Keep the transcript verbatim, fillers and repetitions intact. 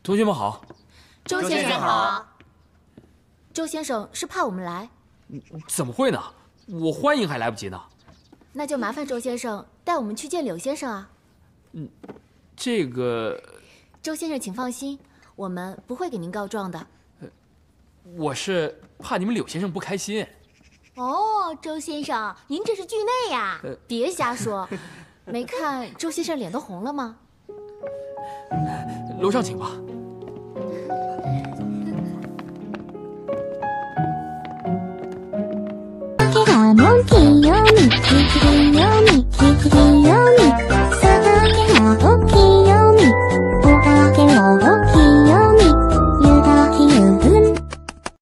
同学们好。 周先生好。周先生是怕我们来？ 怎么会呢？我欢迎还来不及呢。 那就麻烦周先生带我们去见柳先生啊。 嗯，这个。 周先生请放心，我们不会给您告状的。 呃，我是怕你们柳先生不开心。 哦，周先生，您这是惧内呀！呃、别瞎说。没看周先生脸都红了吗？ 楼上请吧。 モンキーを見つけるよ